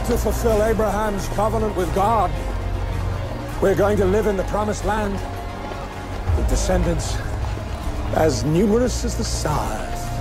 to fulfill Abraham's covenant with God. We're going to live in the promised land with descendants as numerous as the stars.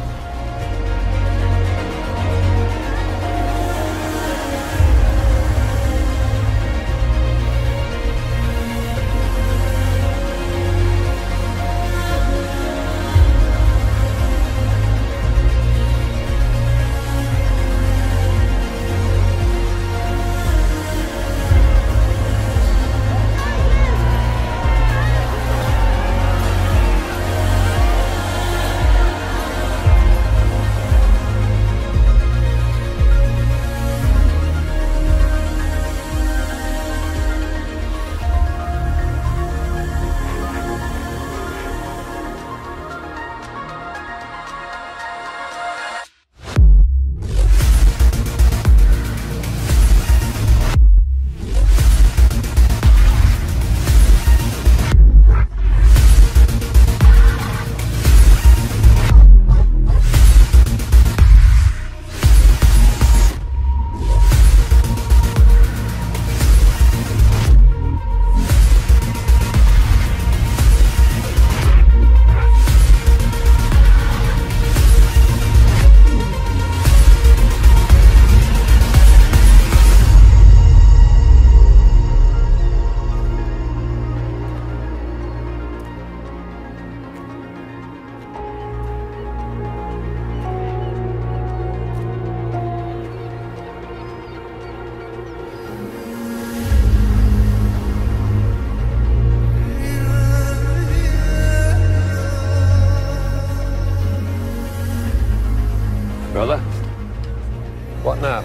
Brother? What now?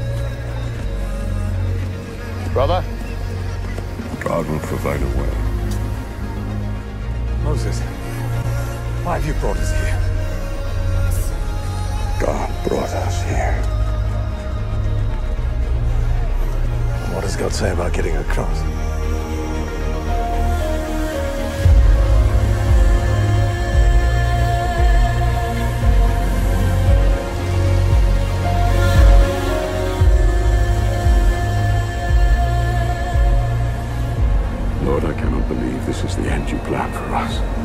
Brother? God will provide a way. Moses, why have you brought us here? God brought us here. What does God say about getting across? Lord, I cannot believe this is the end you planned for us.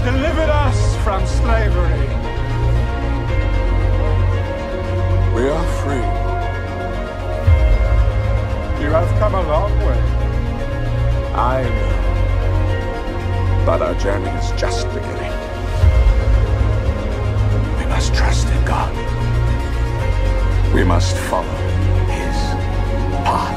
delivered us from slavery. We are free. You have come a long way. I know. But our journey is just beginning. We must trust in God. We must follow His path.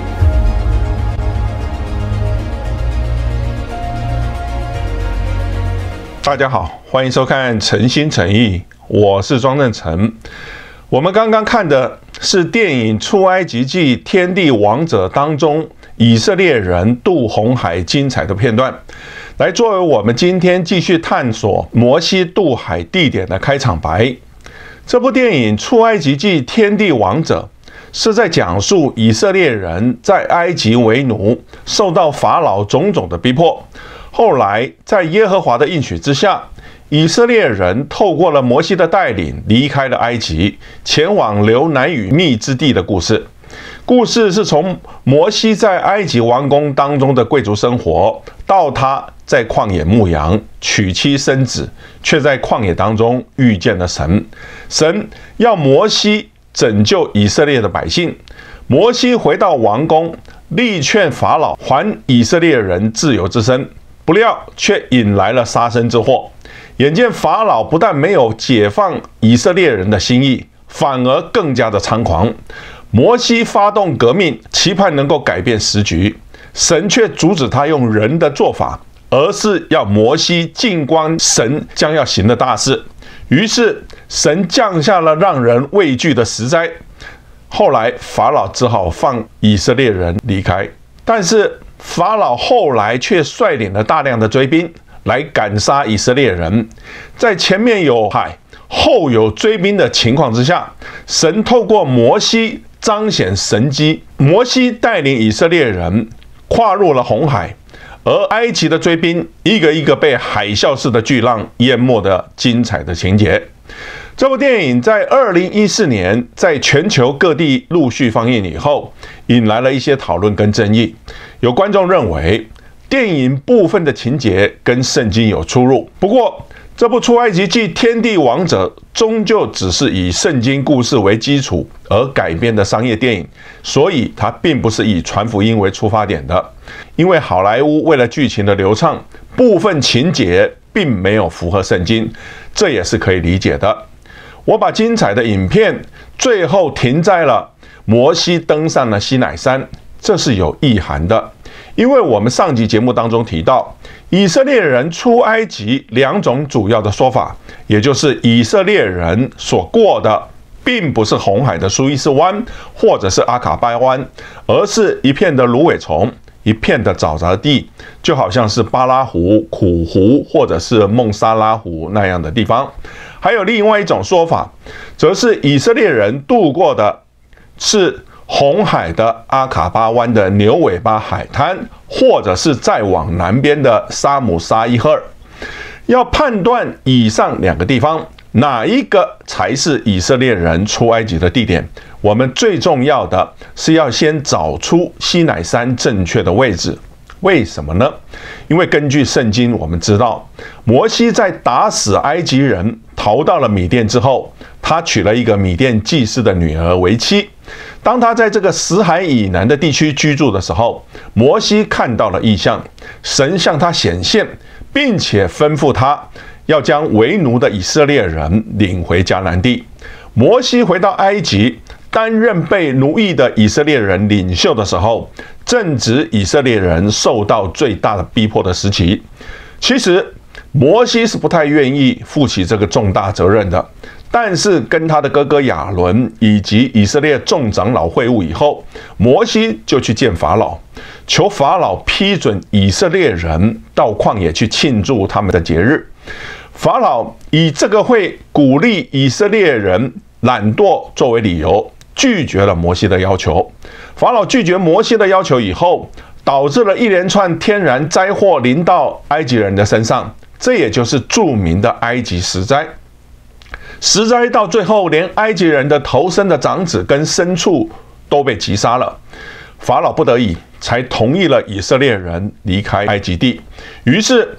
大家好，欢迎收看《诚心诚意》，我是庄正成。我们刚刚看的是电影《出埃及记：天地王者》当中以色列人渡红海精彩的片段，来作为我们今天继续探索摩西渡海地点的开场白。这部电影《出埃及记：天地王者》是在讲述以色列人在埃及为奴，受到法老种种的逼迫。后来，在耶和华的应许之下，以色列人透过了摩西的带领，离开了埃及，前往流奶与蜜之地的故事。故事是从摩西在埃及王宫当中的贵族生活，到他在旷野牧羊、娶妻生子，却在旷野当中遇见了神。神要摩西拯救以色列的百姓。摩西回到王宫，力劝法老还以色列人自由之身。不料却引来了杀身之祸。眼见法老不但没有解放以色列人的心意，反而更加的猖狂。摩西发动革命，期盼能够改变时局，神却阻止他用人的做法，而是要摩西静观神将要行的大事。于是神降下了让人畏惧的十灾。后来法老只好放以色列人离开，但是法老后来却率领了大量的追兵来赶杀以色列人，在前面有海，后有追兵的情况之下，神透过摩西彰显神迹。摩西带领以色列人跨入了红海，而埃及的追兵一个一个被海啸式的巨浪淹没的精彩的情节。这部电影在2014年在全球各地陆续放映以后，引来了一些讨论跟争议。有观众认为电影部分的情节跟圣经有出入，不过这部《出埃及记：天地王者》终究只是以圣经故事为基础而改编的商业电影，所以它并不是以传福音为出发点的。因为好莱坞为了剧情的流畅，部分情节并没有符合圣经，这也是可以理解的。我把精彩的影片最后停在了摩西登上了西乃山，这是有意涵的。因为我们上集节目当中提到，以色列人出埃及两种主要的说法，也就是以色列人所过的并不是红海的苏伊士湾或者是阿卡巴湾，而是一片的芦苇丛，一片的沼泽地，就好像是巴拉湖、苦湖或者是孟沙拉湖那样的地方。还有另外一种说法，则是以色列人渡过的是红海的阿卡巴湾的牛尾巴海滩，或者是再往南边的沙姆沙伊赫尔。要判断以上两个地方哪一个才是以色列人出埃及的地点，我们最重要的是要先找出西乃山正确的位置。为什么呢？因为根据圣经我们知道，摩西在打死埃及人逃到了米甸之后，他娶了一个米甸祭司的女儿为妻。当他在这个死海以南的地区居住的时候，摩西看到了异象，神向他显现，并且吩咐他要将为奴的以色列人领回迦南地。摩西回到埃及，担任被奴役的以色列人领袖的时候，正值以色列人受到最大的逼迫的时期。其实摩西是不太愿意负起这个重大责任的，但是跟他的哥哥亚伦以及以色列众长老会晤以后，摩西就去见法老，求法老批准以色列人到旷野去庆祝他们的节日。法老以这个会鼓励以色列人懒惰作为理由，拒绝了摩西的要求。法老拒绝摩西的要求以后，导致了一连串天然灾祸临到埃及人的身上，这也就是著名的埃及十灾。十灾到最后，连埃及人的头生的长子跟牲畜都被击杀了。法老不得已才同意了以色列人离开埃及地。于是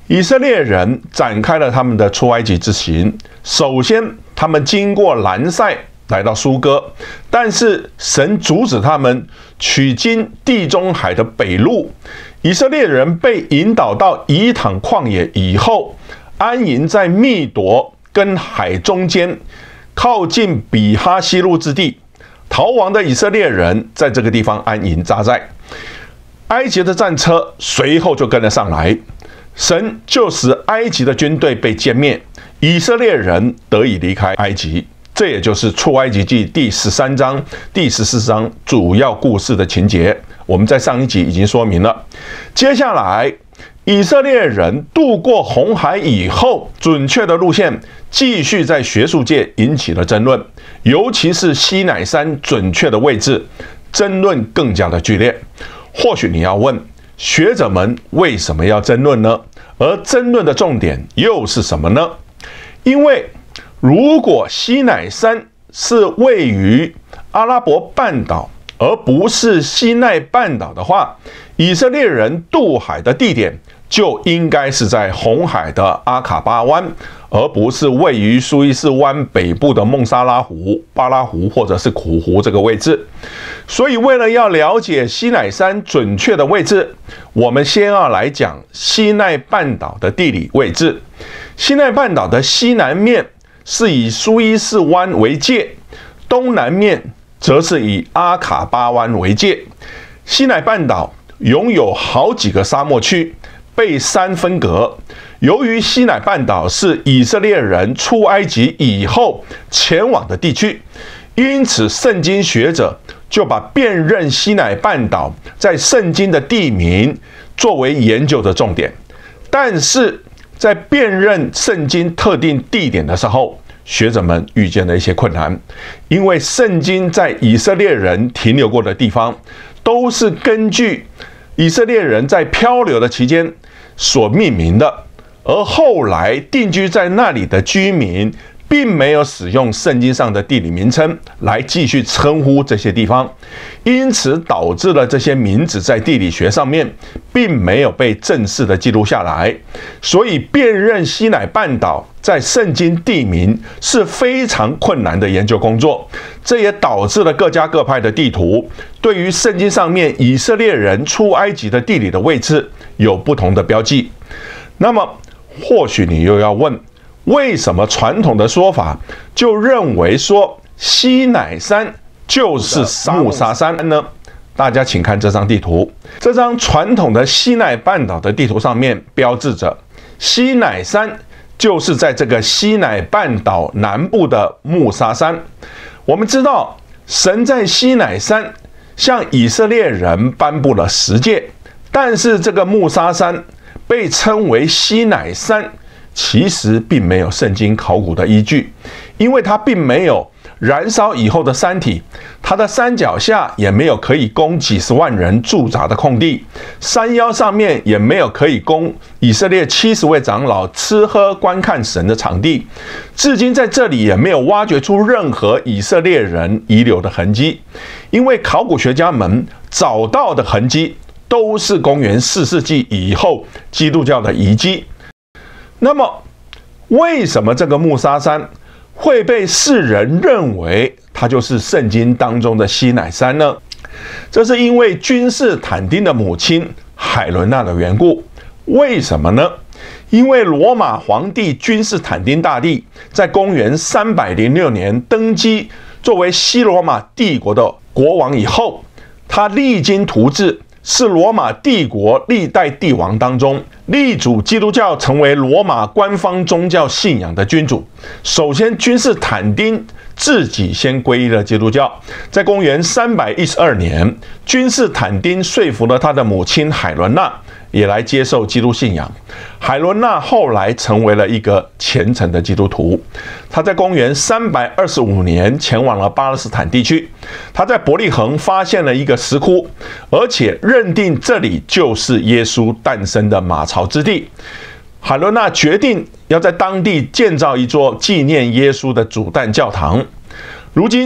以色列人展开了他们的出埃及之行。首先，他们经过兰塞来到苏哥，但是神阻止他们取经地中海的北路。以色列人被引导到以坦旷野以后，安营在密夺跟海中间，靠近比哈西路之地。逃亡的以色列人在这个地方安营扎寨，埃及的战车随后就跟了上来。神就使埃及的军队被歼灭，以色列人得以离开埃及。这也就是出埃及记第13章、第14章主要故事的情节。我们在上一集已经说明了。接下来，以色列人渡过红海以后，准确的路线继续在学术界引起了争论，尤其是西乃山准确的位置，争论更加的剧烈。或许你要问，学者们为什么要争论呢？而争论的重点又是什么呢？因为如果西乃山是位于阿拉伯半岛，而不是西奈半岛的话，以色列人渡海的地点就应该是在红海的阿卡巴湾，而不是位于苏伊士湾北部的孟沙拉湖、巴拉湖或者是苦湖这个位置。所以为了要了解西乃山准确的位置，我们先要来讲西奈半岛的地理位置。西奈半岛的西南面是以苏伊士湾为界，东南面则是以阿卡巴湾为界。西奈半岛拥有好几个沙漠区，被山分隔。由于西奈半岛是以色列人出埃及以后前往的地区，因此圣经学者就把辨认西奈半岛在圣经的地名作为研究的重点。但是在辨认圣经特定地点的时候，学者们遇见了一些困难，因为圣经在以色列人停留过的地方，都是根据以色列人在漂流的期间所命名的，而后来定居在那里的居民并没有使用圣经上的地理名称来继续称呼这些地方，因此导致了这些名字在地理学上面并没有被正式的记录下来。所以辨认西乃半岛在圣经地名是非常困难的研究工作，这也导致了各家各派的地图对于圣经上面以色列人出埃及的地理的位置有不同的标记。那么或许你又要问，为什么传统的说法就认为说西乃山就是木沙山呢？大家请看这张地图，这张传统的西乃半岛的地图上面标志着西乃山就是在这个西乃半岛南部的木沙山。我们知道神在西乃山向以色列人颁布了10诫，但是这个木沙山被称为西乃山，其实并没有圣经考古的依据，因为它并没有燃烧以后的山体，它的山脚下也没有可以供几十万人驻扎的空地，山腰上面也没有可以供以色列70位长老吃喝观看神的场地，至今在这里也没有挖掘出任何以色列人遗留的痕迹，因为考古学家们找到的痕迹都是公元4世纪以后基督教的遗迹。那么为什么这个木沙山会被世人认为它就是圣经当中的西乃山呢？这是因为君士坦丁的母亲海伦娜的缘故。为什么呢？因为罗马皇帝君士坦丁大帝在公元306年登基作为西罗马帝国的国王以后，他励精图治，是罗马帝国历代帝王当中力主基督教成为罗马官方宗教信仰的君主。首先，君士坦丁自己先皈依了基督教。在公元312年，君士坦丁说服了他的母亲海伦娜也来接受基督信仰。海伦娜后来成为了一个虔诚的基督徒。他在公元325年前往了巴勒斯坦地区，他在伯利恒发现了一个石窟，而且认定这里就是耶稣诞生的马槽之地。海伦娜决定要在当地建造一座纪念耶稣的主诞教堂。如今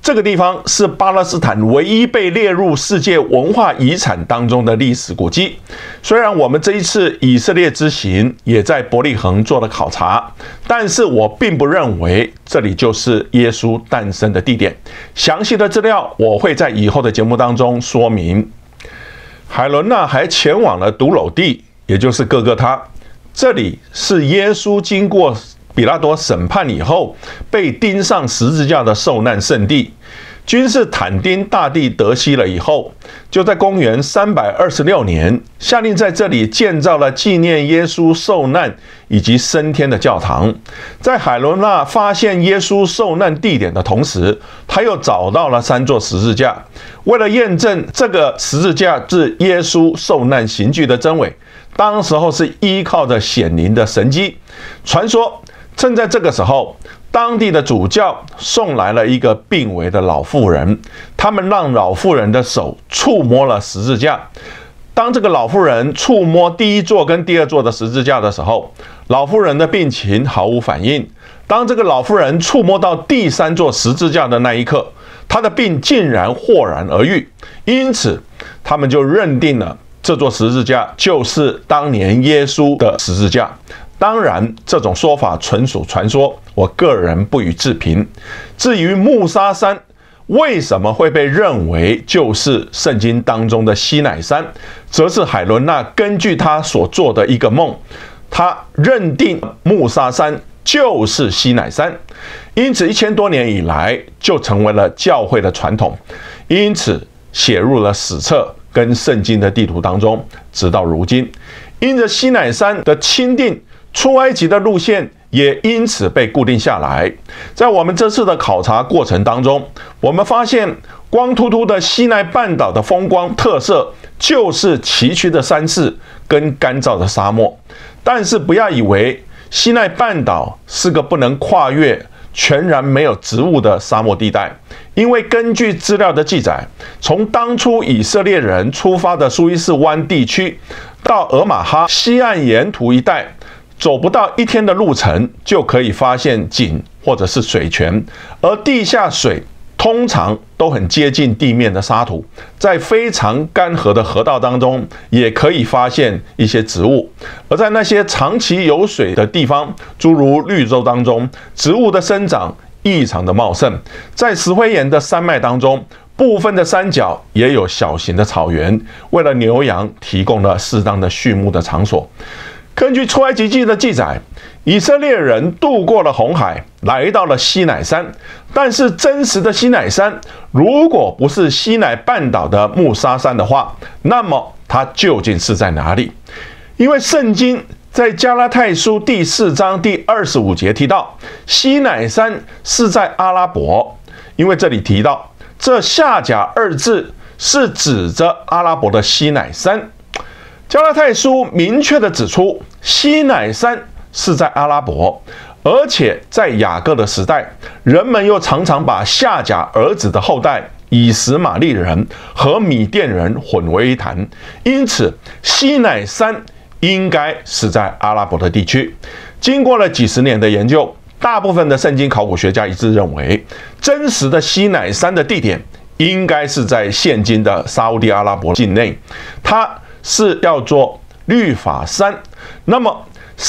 这个地方是巴勒斯坦唯一被列入世界文化遗产当中的历史古迹。虽然我们这一次以色列之行也在伯利恒做了考察，但是我并不认为这里就是耶稣诞生的地点。详细的资料我会在以后的节目当中说明。海伦娜还前往了独楼地，也就是各各他，这里是耶稣经过比拉多审判以后被钉上十字架的受难圣地。君士坦丁大帝得悉了以后，就在公元326年下令在这里建造了纪念耶稣受难以及升天的教堂。在海伦娜发现耶稣受难地点的同时，他又找到了3座十字架。为了验证这个十字架是耶稣受难刑具的真伪，当时候是依靠着显灵的神迹。传说正在这个时候，当地的主教送来了一个病危的老妇人，他们让老妇人的手触摸了十字架。当这个老妇人触摸第1座跟第2座的十字架的时候，老妇人的病情毫无反应。当这个老妇人触摸到第3座十字架的那一刻，她的病竟然豁然而愈。因此他们就认定了这座十字架就是当年耶稣的十字架。当然，这种说法纯属传说，我个人不予置评。至于穆沙山为什么会被认为就是圣经当中的西乃山，则是海伦娜根据她所做的一个梦，她认定穆沙山就是西乃山，因此1000多年以来就成为了教会的传统，因此写入了史册跟圣经的地图当中，直到如今。因着西乃山的钦定，出埃及的路线也因此被固定下来。在我们这次的考察过程当中，我们发现光秃秃的西奈半岛的风光特色就是崎岖的山势跟干燥的沙漠。但是不要以为西奈半岛是个不能跨越、全然没有植物的沙漠地带，因为根据资料的记载，从当初以色列人出发的苏伊士湾地区到俄马哈西岸沿途一带，走不到1天的路程就可以发现井或者是水泉，而地下水通常都很接近地面的沙土，在非常干涸的河道当中也可以发现一些植物，而在那些长期有水的地方，诸如绿洲当中，植物的生长异常的茂盛。在石灰岩的山脉当中，部分的山脚也有小型的草原，为了牛羊提供了适当的畜牧的场所。根据出埃及记的记载，以色列人渡过了红海，来到了西乃山。但是真实的西乃山，如果不是西乃半岛的穆沙山的话，那么它究竟是在哪里？因为圣经在加拉太书第4章第25节提到，西乃山是在阿拉伯。因为这里提到这下甲2字是指着阿拉伯的西乃山。加拉太书明确地指出，西乃山是在阿拉伯，而且在雅各的时代，人们又常常把夏甲儿子的后代以实玛利人和米甸人混为一谈，因此西乃山应该是在阿拉伯的地区。经过了几十年的研究，大部分的圣经考古学家一致认为，真实的西乃山的地点应该是在现今的沙烏地阿拉伯境内，它是叫做律法山。那么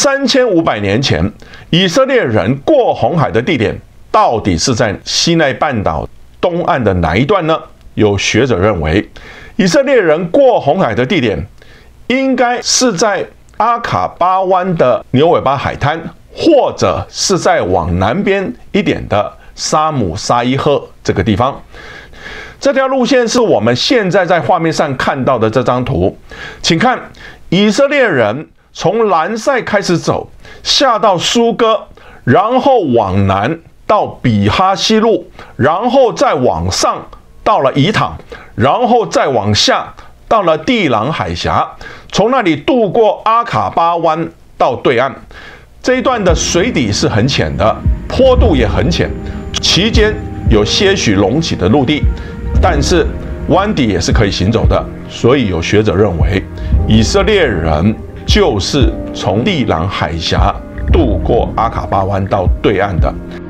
3500年前以色列人过红海的地点到底是在西奈半岛东岸的哪一段呢？有学者认为，以色列人过红海的地点应该是在阿卡巴湾的牛尾巴海滩，或者是在往南边一点的沙姆沙伊赫这个地方。这条路线是我们现在在画面上看到的这张图，请看，以色列人从兰塞开始走，下到苏哥，然后往南到比哈西路，然后再往上到了以坦，然后再往下到了地朗海峡，从那里渡过阿卡巴湾到对岸。这一段的水底是很浅的，坡度也很浅，期间有些许隆起的陆地，但是湾底也是可以行走的，所以有学者认为，以色列人就是从地朗海峡渡过阿卡巴湾到对岸的。